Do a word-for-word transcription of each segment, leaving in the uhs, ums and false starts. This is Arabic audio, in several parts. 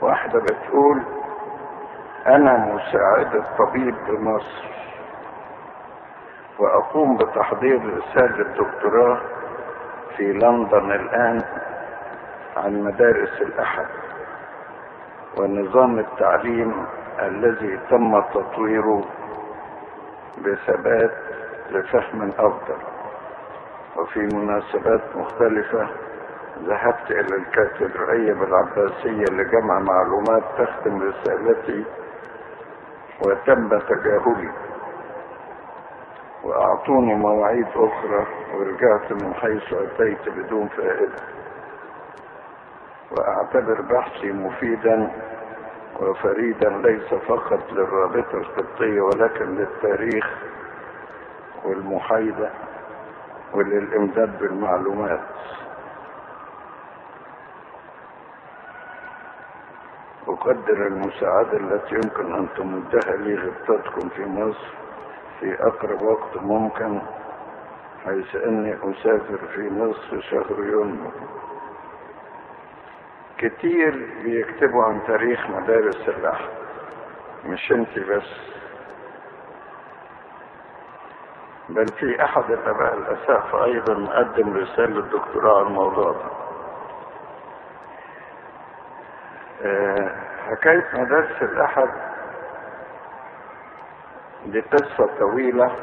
واحدة بتقول: أنا مساعدة طبيب بمصر، وأقوم بتحضير رسالة دكتوراه في لندن الآن عن مدارس الأحد ونظام التعليم الذي تم تطويره بثبات لفهم أفضل. وفي مناسبات مختلفة ذهبت إلى الكاتدرائية بالعباسية لجمع معلومات تختم رسالتي، وتم تجاهلي، وأعطوني مواعيد أخرى ورجعت من حيث أتيت بدون فائدة. وأعتبر بحثي مفيدا وفريدا ليس فقط للرابطة القبطية ولكن للتاريخ والمحايدة وللإمداد بالمعلومات. أقدر المساعدة التي يمكن أن تمدها لي غبطتكم في مصر في أقرب وقت ممكن، حيث أني أسافر في نصف شهر يونيو. كتير بيكتبوا عن تاريخ مدارس الأحد، مش انت بس، بل في أحد الآباء الأساتذة أيضا مقدم رسالة دكتوراه عن الموضوع ده. أه حكاية مدارس الأحد دي قصة طويلة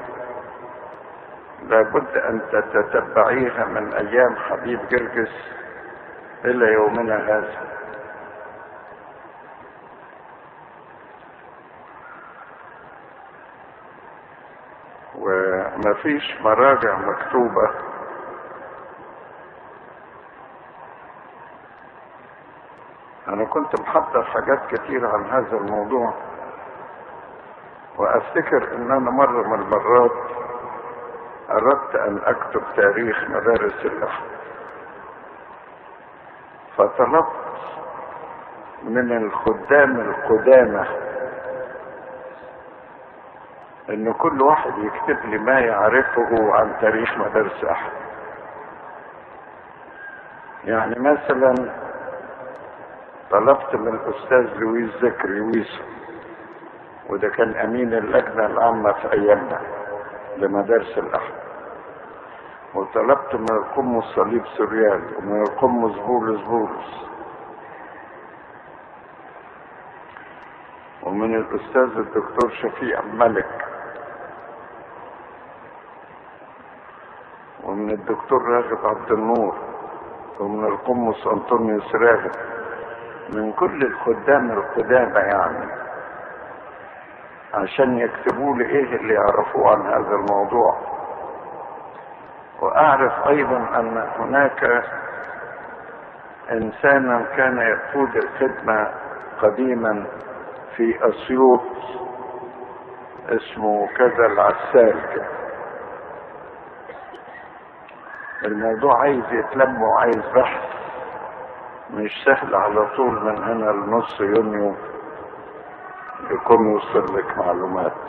لابد أن تتتبعيها من أيام حبيب جرجس إلى يومنا هذا. وما فيش مراجع مكتوبة أنا كنت محضر حاجات كتير عن هذا الموضوع، وأفتكر أن أنا مرة من المرات أردت أن أكتب تاريخ مدارس الأحد، فطلبت من الخدام القدامى ان كل واحد يكتب لي ما يعرفه عن تاريخ مدارس الأحد. يعني مثلا طلبت من الاستاذ لويس ذكري لويس، وده كان امين اللجنة العامة في ايامنا لمدارس الأحد، وطلبت من القمص صليب سوريال ومن القمص بولس بولس ومن الاستاذ الدكتور شفيع ملك ومن الدكتور راغب عبد النور ومن القمص انطونيوس راغب، من كل الخدام القدامى يعني، عشان يكتبوا لي ايه اللي يعرفوه عن هذا الموضوع. واعرف ايضا ان هناك انسانا كان يقود الخدمة قديما في اسيوط اسمه كذا العسال كده. الموضوع عايز يتلم وعايز بحث، مش سهل على طول من هنا لنص يونيو يكون وصل لك معلومات.